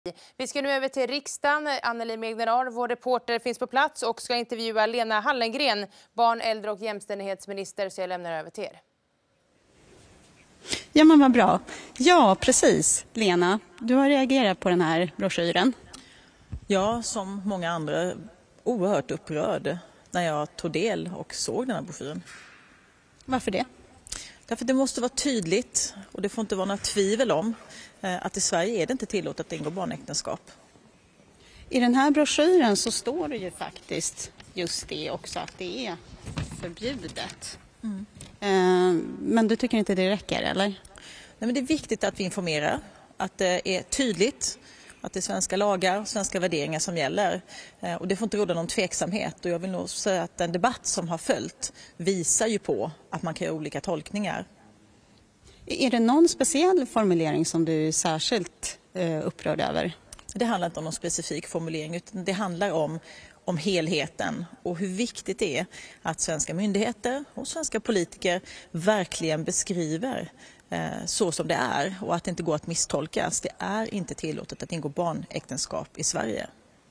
Vi ska nu över till riksdagen. Anneli Megner, vår reporter, finns på plats och ska intervjua Lena Hallengren, barn-, äldre- och jämställdhetsminister, så jag lämnar över till er. Ja, men vad bra. Ja, precis. Lena, du har reagerat på den här broschyren. Ja, som många andra, oerhört upprörd när jag tog del och såg den här broschyren. Varför det? Därför det måste vara tydligt, och det får inte vara några tvivel om, att i Sverige är det inte tillåtet att ingå barnäktenskap. I den här broschyren så står det ju faktiskt just det också, att det är förbjudet. Men du tycker inte det räcker, eller? Nej, men det är viktigt att vi informerar, att det är tydligt, att det är svenska lagar och svenska värderingar som gäller. Och det får inte råda någon tveksamhet. Och jag vill nog säga att den debatt som har följt visar ju på att man kan göra olika tolkningar. Är det någon speciell formulering som du är särskilt upprörd över? Det handlar inte om någon specifik formulering, utan det handlar om helheten och hur viktigt det är att svenska myndigheter och svenska politiker verkligen beskriver så som det är och att det inte går att misstolkas. Det är inte tillåtet att ingå barnäktenskap i Sverige.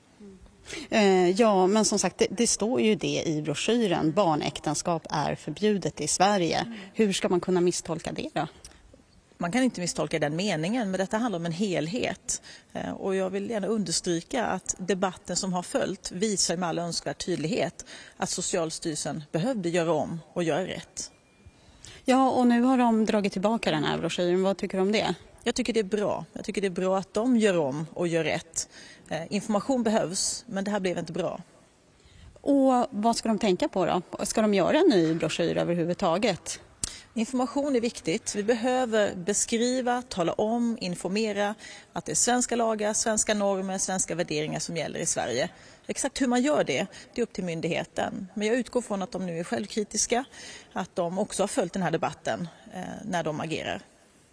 Ja, men som sagt, det står ju det i broschyren. Barnäktenskap är förbjudet i Sverige. Hur ska man kunna misstolka det då? Man kan inte misstolka den meningen, men detta handlar om en helhet. Och jag vill gärna understryka att debatten som har följt visar med all önskvärd tydlighet att Socialstyrelsen behövde göra om och göra rätt. Ja, och nu har de dragit tillbaka den här broschyren. Vad tycker du om det? Jag tycker det är bra. Jag tycker det är bra att de gör om och gör rätt. Information behövs, men det här blev inte bra. Och vad ska de tänka på då? Ska de göra en ny broschyr överhuvudtaget? Information är viktigt. Vi behöver beskriva, tala om, informera att det är svenska lagar, svenska normer, svenska värderingar som gäller i Sverige. Exakt hur man gör det är upp till myndigheten. Men jag utgår från att de nu är självkritiska, att de också har följt den här debatten när de agerar.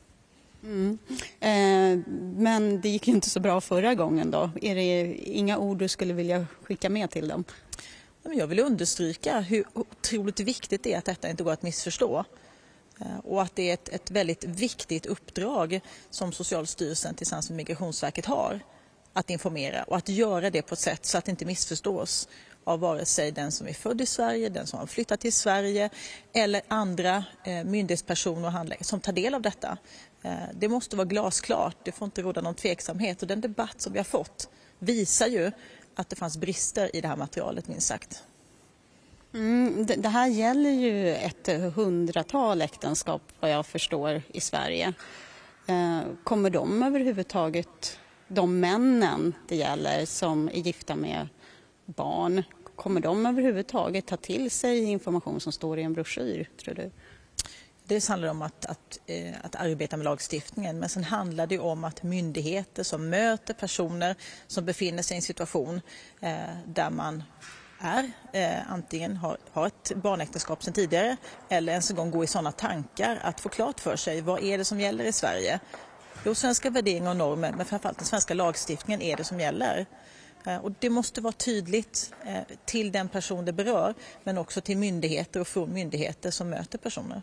Men det gick ju inte så bra förra gången då. Är det inga ord du skulle vilja skicka med till dem? Jag vill understryka hur otroligt viktigt det är att detta inte går att missförstå. Och att det är ett väldigt viktigt uppdrag som Socialstyrelsen tillsammans med Migrationsverket har att informera och att göra det på ett sätt så att det inte missförstås av vare sig den som är född i Sverige, den som har flyttat till Sverige eller andra myndighetspersoner och handläggare som tar del av detta. Det måste vara glasklart, det får inte råda någon tveksamhet, och den debatt som vi har fått visar ju att det fanns brister i det här materialet, minst sagt. Det här gäller ju ett 100-tal äktenskap vad jag förstår i Sverige. Kommer de överhuvudtaget, de männen det gäller som är gifta med barn, kommer de överhuvudtaget ta till sig information som står i en broschyr, tror du? Det handlar om att arbeta med lagstiftningen, men sen handlar det om att myndigheter som möter personer som befinner sig i en situation där man antingen har ett barnäktenskap sedan tidigare eller ens en gång gå i sådana tankar att få klart för sig vad är det som gäller i Sverige. Jo, svenska värderingar och normer, men framförallt den svenska lagstiftningen är det som gäller. Och det måste vara tydligt till den person det berör, men också till myndigheter och från myndigheter som möter personer.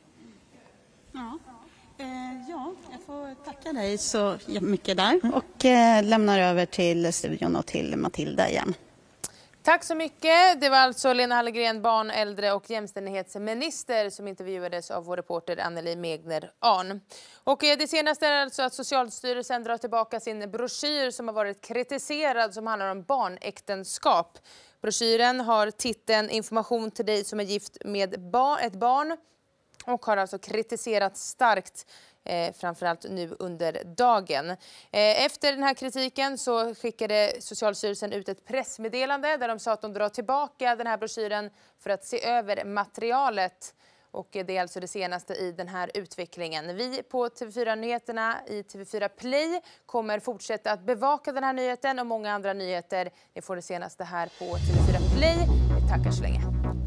Ja, jag får tacka dig så mycket där och lämnar över till studion och till Matilda igen. Tack så mycket. Det var alltså Lena Hallengren, barn-, äldre- och jämställdhetsminister, som intervjuades av vår reporter Anneli Megner. Och det senaste är alltså att Socialstyrelsen drar tillbaka sin broschyr som har varit kritiserad, som handlar om barnäktenskap. Broschyren har titeln Information till dig som är gift med ett barn och har alltså kritiserat starkt, framförallt nu under dagen. Efter den här kritiken så skickade Socialstyrelsen ut ett pressmeddelande där de sa att de drar tillbaka den här broschyren för att se över materialet. Och det är alltså det senaste i den här utvecklingen. Vi på TV4-nyheterna i TV4 Play kommer fortsätta att bevaka den här nyheten och många andra nyheter. Ni får det senaste här på TV4 Play. Vi tackar så länge.